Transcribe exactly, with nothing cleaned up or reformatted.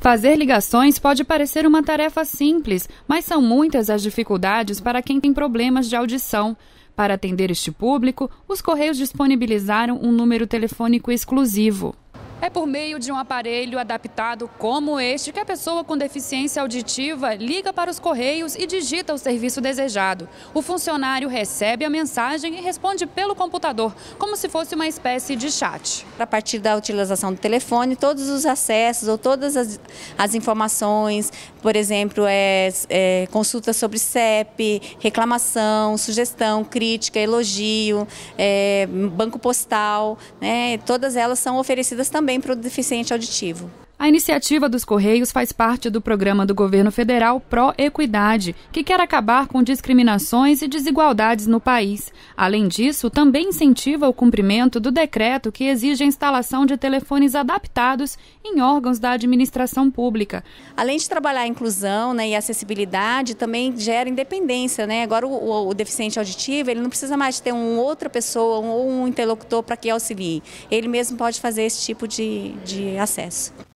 Fazer ligações pode parecer uma tarefa simples, mas são muitas as dificuldades para quem tem problemas de audição. Para atender este público, os Correios disponibilizaram um número telefônico exclusivo. É por meio de um aparelho adaptado como este que a pessoa com deficiência auditiva liga para os Correios e digita o serviço desejado. O funcionário recebe a mensagem e responde pelo computador, como se fosse uma espécie de chat. A partir da utilização do telefone, todos os acessos ou todas as, as informações, por exemplo, é, é, consulta sobre C E P, reclamação, sugestão, crítica, elogio, é, banco postal, né, todas elas são oferecidas também também para o deficiente auditivo. A iniciativa dos Correios faz parte do programa do governo federal Pro Equidade, que quer acabar com discriminações e desigualdades no país. Além disso, também incentiva o cumprimento do decreto que exige a instalação de telefones adaptados em órgãos da administração pública. Além de trabalhar a inclusão, né, e acessibilidade, também gera independência, né? Agora o, o, o deficiente auditivo, ele não precisa mais ter uma outra pessoa ou um, um interlocutor para que auxilie. Ele mesmo pode fazer esse tipo de, de acesso.